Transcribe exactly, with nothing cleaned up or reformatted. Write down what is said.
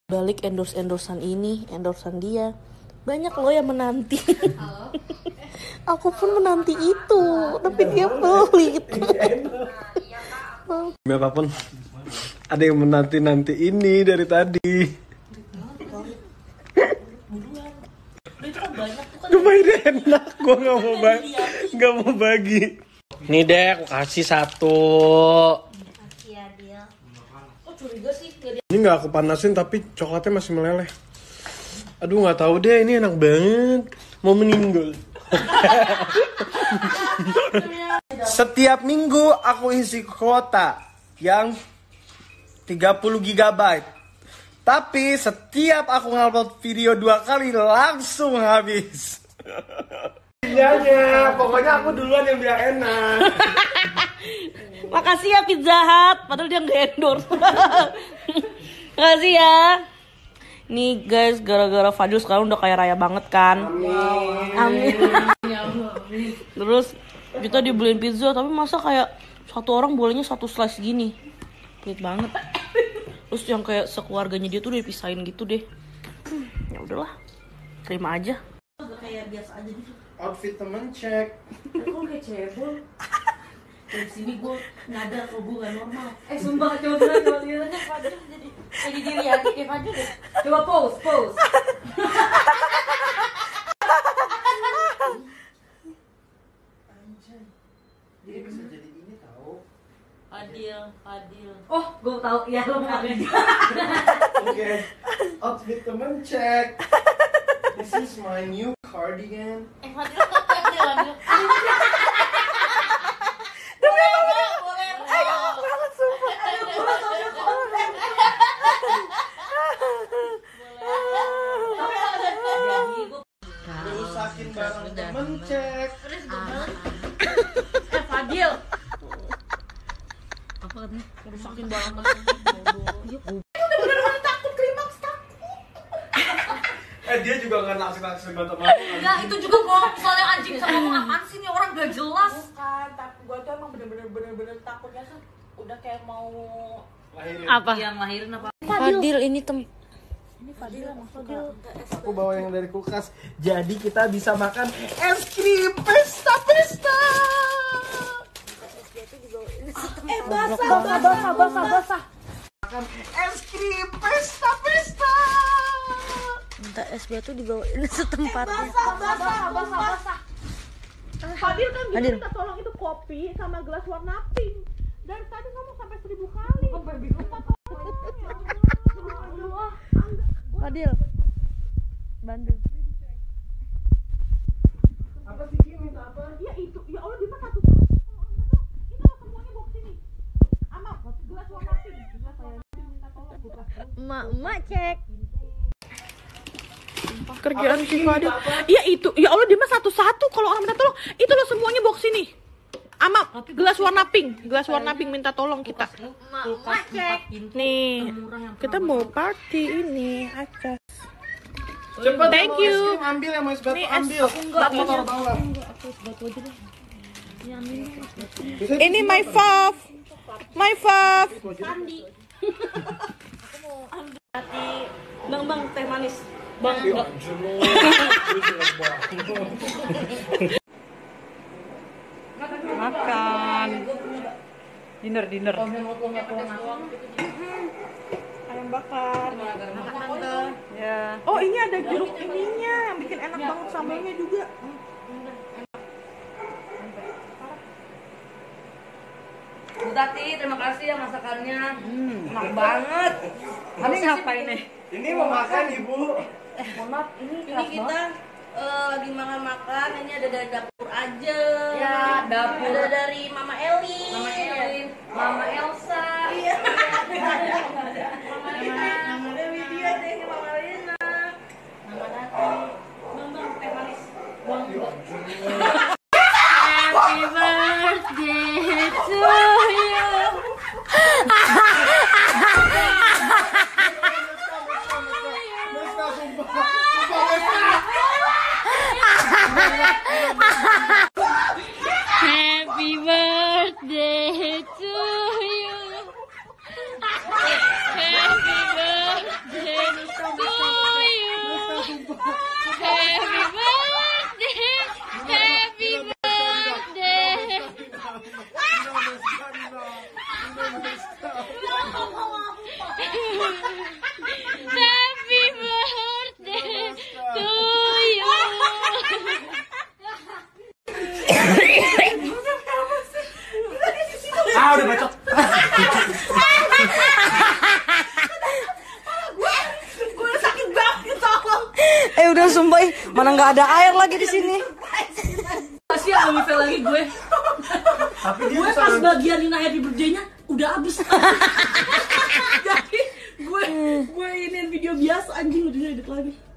Balik endorse-endorsean ini, endorsean dia. Banyak loh yang menanti. Aku pun menanti itu, tapi dia pelit. Apapun, ada yang menanti-nanti ini dari tadi. Lumayan enak, gue nggak mau bagi, nggak mau bagi. Nih deh, aku kasih satu. Makasih ya dia. Kok curiga sih? Ini nggak aku panasin tapi coklatnya masih meleleh. Aduh nggak tahu deh, ini enak banget. Mau meninggal. Setiap minggu aku isi kuota yang tiga puluh giga byte. Tapi setiap aku ngupload video dua kali langsung habis. Pizzanya, pokoknya aku duluan yang bilang enak. Makasih ya Pizza Hut, padahal dia nggak endorse. Makasih ya. Nih guys, gara-gara Fadil sekarang udah kaya raya banget kan. Amin. Amin. Terus kita dibeliin pizza, tapi masa kayak satu orang bolehnya satu slice gini. Pelit banget. Terus yang kayak sekeluarganya dia tuh udah dipisahin gitu deh. Hmm, ya udahlah, terima aja. Kayak biasa aja gitu. Outfit temen cek. Kok kayak cebol? Dari sini gue nyadar kalau gue gak normal. Eh sumpah, coba coba coba lihat aja Fadil jadi jadi diri hati kayak Fadil deh. Coba pose pose. Dia bisa jadi ini tahu. Fadil, Fadil. Oh, gue tahu ya lo mau ngapain. Oke, outfit temen cek. This is my new cardigan. Eh Fadil kok Fadil Fadil. Demi apa? Boleh. Ayo banget sumpah. Ayo gue tau dia komen. Rusakin barang temen cek. Eh Fadil. Apa katanya? Rusakin barang temen. Eh dia juga nggak naksir-naksir teman. Enggak, itu juga kalau misalnya anjing bisa ngomong apaan sih nih orang gak jelas. Bukan, tapi gue tuh emang bener-bener bener-bener takutnya tuh udah kayak mau Lahirin. apa? Yang lahirin apa? Fadil ini tem ini Fadil sama Fadil. Aku bawa yang dari kulkas. Jadi kita bisa makan es krim pesta-pesta. Eh basah, basah, basah, basah, basah. Makan es krim pesta-pesta. Minta es batu dibawain setempatnya. Basah, basah, basah, basah. Fadil kan bisa Fadil. minta tolong itu kopi sama gelas warna pink. Dari tadi ngomong sampai seribu kali. Sampai bingung. Fadil. Bandung. Apa sih Kim minta apa? Ya itu, ya Allah dia mah satu satu. Kalau anda tuh, ini lo semuanya bawa sini. Ama, gelas warna pink. Gelas warna pink minta tolong buka. Emak, emak cek. Kerjaan si Fadil. Iya itu, ya Allah dia mah satu-satu. Kalau orang minta tolong, itu lo semuanya bawa sini. Ama, gelas warna pink, gelas warna pink minta tolong kita. Kulkas empat pintu. Nih, Murah yang kita mau party ini aja. Cepet, Thank mau es you. krim ambil yang mau es batu Nih, es- ambil. aku enggak, Aku taruh bawah. Ini my fav, my fav. Bang, bang, teh manis. Bang, Makan. Dinner, dinner. Ayam bakar. Ya. Oh, ini ada jeruk ininya yang bikin enak banget sambalnya juga. Bu Tati, terima kasih ya masakannya. Enak banget. Ini ngapain nih? ini mau makan Ibu. Mohon maaf, ini, ini kita eh, lagi makan-makan. Ini ada dari dapur aja. Ya, dapur. Ada dari Mama Eli. Mama Eli. Mama Elsa. Iya. Mama Lina. Mama Widya deh, Mama Lina. Mama Tati. Bang, bang, teh manis. Bang, Happy birthday to you. Happy birthday to you. Happy birthday Eh udah sumpah, ih, mana nggak ada air lagi di sini. Masih ya nge lagi gue. Tapi dia Gue bisa pas bagian Nina happy birthday-nya udah habis. Jadi gue gue ini video biasa anjing udah edit lagi.